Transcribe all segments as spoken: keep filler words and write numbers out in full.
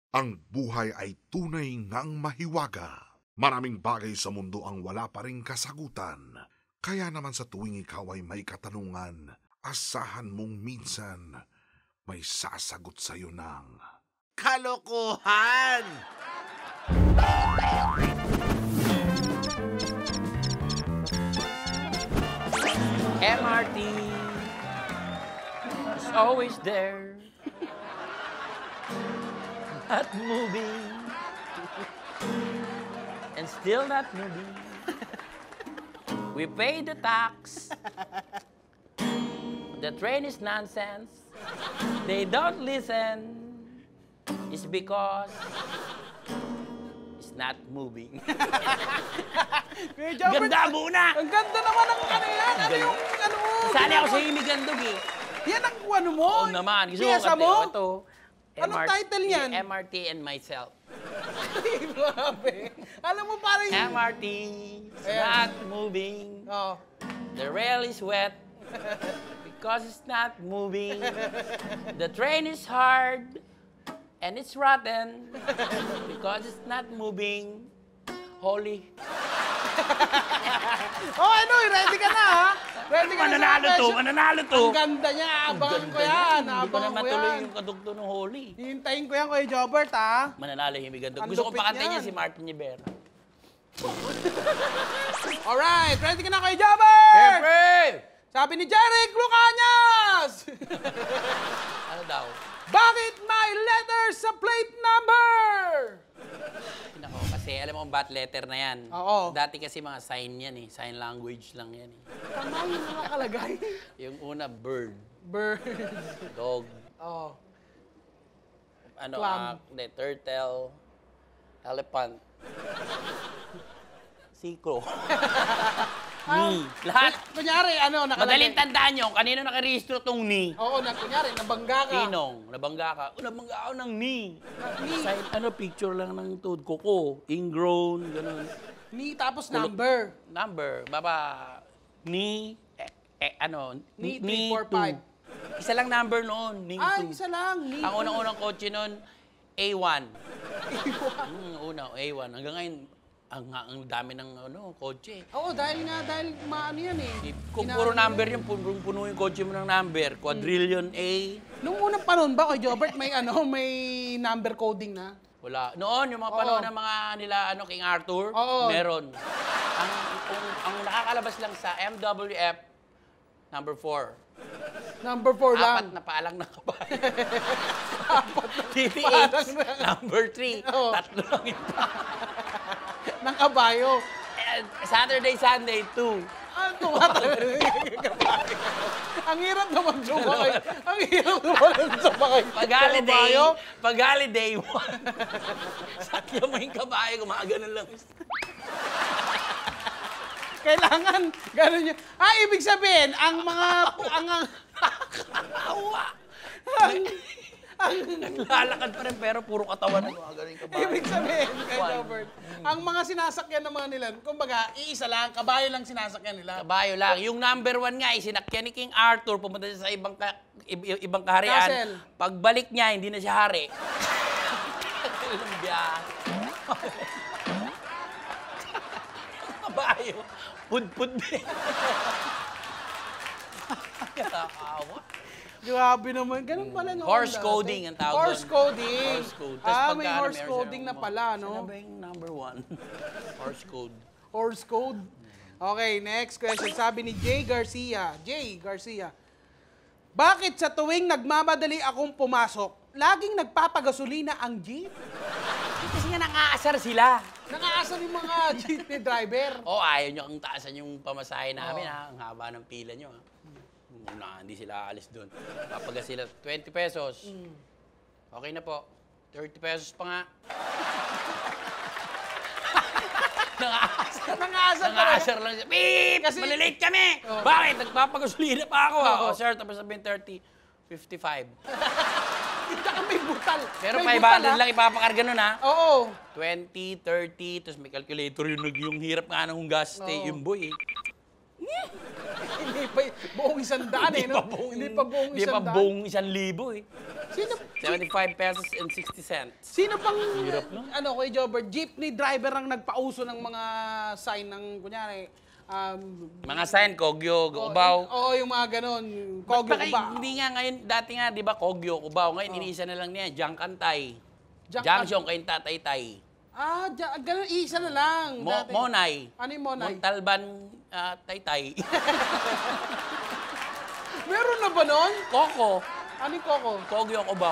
Ang buhay ay tunay ngang mahiwaga. Maraming bagay sa mundo ang wala pa ring kasagutan. Kaya naman sa tuwing ikaw ay may katanungan, asahan mong minsan may sasagot sa'yo ng Kalokohan! M R T is always there, not moving, and still not moving. We pay the tax. The train is nonsense. They don't listen. It's because it's not moving. Kuya Jobert, Ganda muna! ang ganda naman ng ano yan. Ano yung ano mo? Sali ako sa imigandog eh. Yan ang ano mo. Oo naman. Gusto ko Piyesa kante- mo? Ito. Anong M R T title niyan? M R T and myself. Grabe. Alam mo parang... M R T is Ayan. not moving. Oh. The rail is wet because it's not moving. The train is hard and it's rotten because it's not moving. Holy. Oh, ano, ready ka na ha? Ready ka na sa Mananalo to, question? mananalo to. Ang ganda niya, abangan ko yan. Hindi ko na Abangan ko matuloy yan. yung kadugto ng Holy. Hihintayin ko yan, Kuya Jobert, ha? Mananalo yung imigandog. Ang Gusto ko lupit pakantayin niya yan. si Martin Rivera. Alright, ready ka na, Kuya Jobert? Siyempre! Sabi ni Jeric Lucanyas! Ano daw? Bakit may letter sa plate number? Nako, kasi alam mo kung bat letter na yan. Oo. Dati kasi mga sign yan eh. Sign language lang yan eh. Tama yun na nakalagay. Yung una, bird. Bird. Dog. Oh. Ano, Clam. ah, hindi, turtle. Elephant. Siko. Ni. Lahat. Kunyari, ano, nakalagay. Madaling tandaan nyo, kanino nakarehistro tong ni? Oo, na, kunyari, nabangga ka. Tinong, nabangga ka. Oh, nabangga ako ng ni. Ni. Side, ano, picture lang ng tuhod ko ko. Ingrown, ganun. Ni, tapos number. Number, baba, ni, eh, eh, ano, Ni, ni, three, four, two. five. Isa lang number noon, ni Ay, two. isa lang. Ni. Ang unang-unang kotse noon, A one. Hmm, una, A one. Hanggang ngayon, ang, ang dami ng ano, kotse. Oo, dahil nga, dahil maano yan eh. Kung Ina- puro number yun, puno, puno yung kotse mo ng number. Quadrillion A. Nung unang panahon ba, kay Jobert, may ano, may number coding na? Wala. Noon, yung mga Oo. panahon ng mga nila, ano, King Arthur, Oo. meron. Ang, ang, ang nakakalabas lang sa M W F, number four. Number four Apat lang. na paalang na kabayo. T P H, number three. Oo. Tatlo lang yung pa. Ng kabayo. And Saturday, Sunday, two. Ang tumatalo. Ang hirap naman sumakay. Ang hirap naman sumakay. Pag sa holiday, kabayo. pag holiday, one. Sakya mo yung kabayo, gumaganon lang. Kailangan, gano'n yun. Ah, ibig sabihin, ang mga, ang, ang, Awa! Naglalakad pa rin, pero puro katawan na gumaganon yung kabayo. ibig sabihin, kay One. Robert, ang mga sinasakyan ng mga nila, kumbaga, iisa lang, kabayo lang sinasakyan nila. Kabayo lang. Yung number one nga, isinakyan ni King Arthur, pumunta siya sa ibang, ka, ib- ibang kaharian. Castle. Pagbalik niya, hindi na siya hari. Ilang biyahe. Kabayo, pud-pud din. Nakakawa. Grabe naman, ganun pala noon. Horse dati. coding ang tawag Horse doon. coding. Horse code. Tas Ah, pagka may ano, horse meron coding siya, na pala, Saan no? na ba yung number one? Horse code. Horse code. Okay, next question. Sabi ni Jay Garcia. Jay Garcia. Bakit sa tuwing nagmamadali akong pumasok, laging nagpapagasolina ang jeep? Kasi nga nakaasar sila. Nakaasar yung mga jeepney driver. O, oh, ayaw nyo kang taasan yung pamasahe namin, Oo. ha? Ang haba ng pila nyo, ha? Muna, hindi sila aalis doon. Papaga sila twenty pesos. Okay na po. thirty pesos pa nga. Nakaasar. Nakaasar talaga. Nakaasar lang siya. Beep! Kasi- Malilate kami! Oo. Bakit? Nagpapagasolina pa ako, ha? Oo. O, sir, tapos sabihin thirty, fifty-five. Tsaka may butal. Pero may five butal, hundred ha? lang ipapakarga nun, ha? Oo. twenty, thirty, tapos may calculator yung, yung hirap nga ng gas, Oo. yung boy, eh. Hindi pa buong isang daan eh, no? Hindi pa buong Hindi isang pa daan. buong isang libo eh. Sino, seventy-five pesos and sixty cents. sino pang, Hirap, no? ano, Kuya Jobber, jeepney driver ang nagpauso ng mga sign ng, kunyari, um, Mga sign, Kogyo, Oo, Cubao. Oo, yung mga ganon. Kogyo, Baka- Cubao. Hindi nga ngayon, dati nga, di ba, Kogyo, Cubao. Ngayon, iniisa na lang niya, Jangkantay. Jangkan- Junction kayong Tataytay. Ah, dya, ganon, isa na lang. Mo dati. Monay. Ano yung Monay? Montalban, ah, Taytay. Meron na ba nun? Coco. Ano yung Coco? Kogyo, Cubao.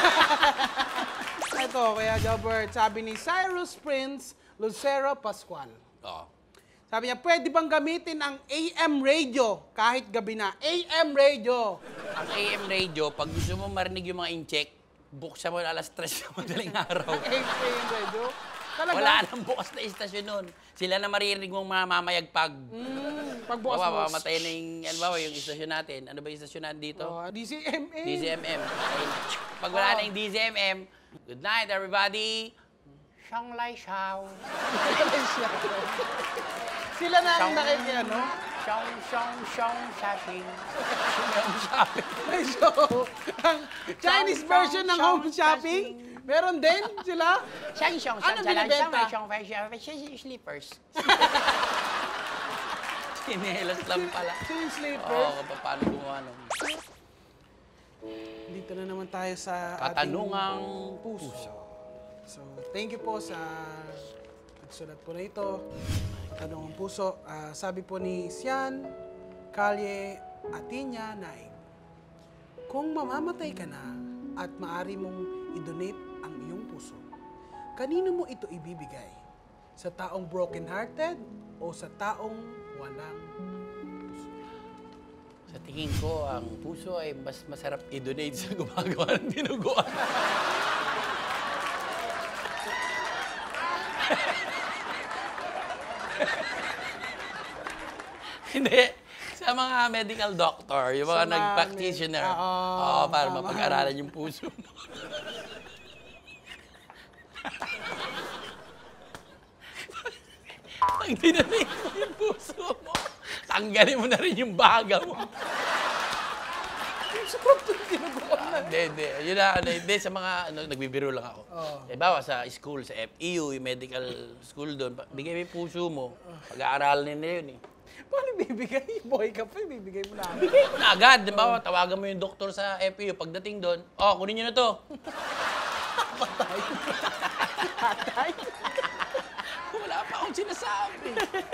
Ito, kaya Jobber, sabi ni Cyrus Prince Lucero Pascual. Oo. Sabi niya, pwede bang gamitin ang A M radio kahit gabi na? A M radio. Ang A M radio, pag gusto mo marinig yung mga in-check, buksan mo na alas tres na madaling araw. A M radio? Talaga? Wala nang bukas na istasyon nun. Sila na maririnig mong mamamayagpag. Mm, pag bukas Bawa, mo. mamatay na yung, ano ba, yung istasyon natin. Ano ba yung istasyon natin dito? Oh, D C M A. D Z M M. Okay. Pag wala Oh. na yung D Z M M, good night everybody. Siyang Lai Xiao. Sila na ang nakiki, ano? Siyang, siyang, siyang, shashing. Siyang shopping. May show. Ang Chinese version ng home shopping. Meron din sila. Siyang, siyang, Ano siyang, binibenta? siyang, siyang, siyang, slippers. Sinelas lang pala. Yung sleeper. Oo, oh, paano gumawa nun? Dito na naman tayo sa Katanungang ating puso. So, thank you po sa nagsulat po na ito. Katanungang puso. Ah, sabi po ni Sian Kalye Atinya Naik, kung mamamatay ka na at maari mong i-donate ang iyong puso, kanino mo ito ibibigay? Sa taong broken-hearted o sa taong walang puso? Sa tingin ko, ang puso ay mas masarap i-donate sa gumagawa ng dinuguan. Hindi. Sa mga medical doctor, yung mga Sa mga nag-practitioner. med- Oo, Oo, para tama. mapag-aralan yung puso mo. Pag dinonate mo yung puso mo, tanggalin mo na rin yung baga mo. Ah, Hindi, hindi. Yun na, ano, hindi, sa mga, ano, nagbibiro lang ako. Oo. Eh, bawa sa school, sa F E U, yung medical school doon, pa- bigay mo yung puso mo, pag-aaralan nila yun eh. Paano bibigay? Boy ka pa, bibigay mo na. Bigay mo na agad. Bawa, tawagan mo yung doktor sa F E U, pagdating doon, oh, kunin nyo na to. Patay. Wala pa akong sinasabi.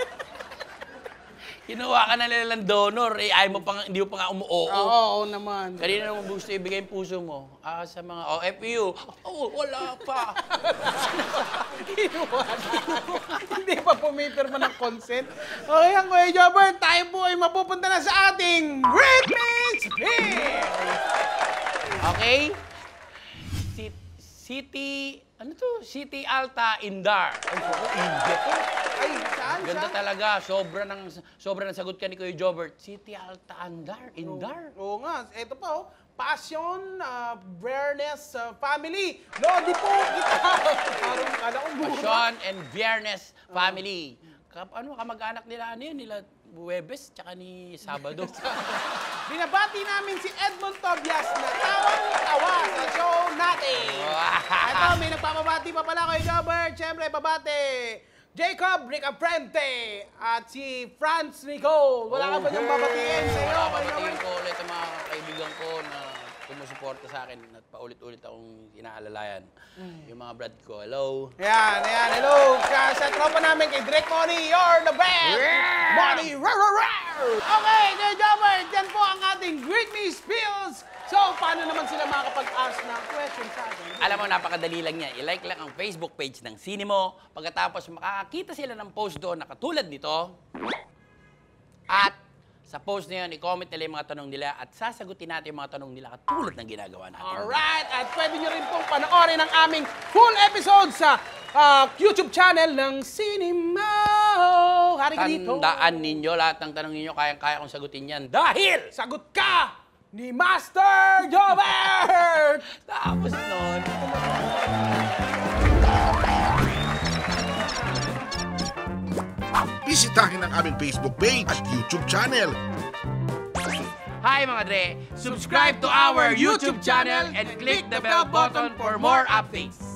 Kinuha ka na nila ng donor, eh, ayaw mo pa, nga- hindi mo pa nga umuoo. Oo, oo naman. Kanina naman gusto ibigay yung puso mo. Ah, sa mga, oh, F E U. Oh, wala pa. Kinuha na. Hindi pa pumipirma ng consent. Okay, ang Kuya Jobber, tayo po ay mapupunta na sa ating Britney Spears! Okay? Ci- City, ano to? City Alta Indar. Ay, so, India to. Ay, saan, Ganda saan? talaga. Sobra ng, sobra ng sagot ka ni Kuya Jobert. City Alta Indar. Indar. Oo nga, ito pa oh. Passion, uh, Brareness uh, Family. Lodi po kita. Parang kala ko mura. Pasyon and Viernes Family. Kap, ano, kamag-anak nila, ano yun, nila Huwebes, tsaka ni Sabado. Binabati namin si Edmond Tobias na tawang-tawa sa show natin. Ito, may nagpapabati pa pala kay Jobber. Siyempre, babati. Jacob Ricafrente at si Franz Nicole. Wala ka ba niyang babatiin sa iyo? Oo, babatiin ko ulit ang mga kaibigan ko na sumusuporta sa akin at paulit-ulit akong inaalalayan. Yung mga brad ko, hello. Ayan, ayan. Hello. Sa, sa tropa namin kay Drake Money, you're the best. Yeah! Money, rah, rah, rah. Okay, kay Jobber, dyan po ang ating Greet Me Spills. So, paano naman sila makakapag-ask ng question sa atin? Alam mo, napakadali lang niya. I-like lang ang Facebook page ng Cinemo. Pagkatapos, makakakita sila ng post doon na katulad nito. At sa post na yun, i-comment nila yung mga tanong nila at sasagutin natin yung mga tanong nila katulad ng ginagawa natin. Alright, at pwede nyo rin pong panoorin ang aming full episode sa ah, YouTube channel ng Cinema. Hari ka dito. Tandaan ninyo, lahat ng tanong ninyo, kayang-kaya kong sagutin yan. Dahil! Sagot ka ni Master Jobert! Tapos nun, Bisitahin bisitahin ang aming Facebook page at YouTube channel. Hi mga Dre! Subscribe to our YouTube channel and click the bell button for more updates.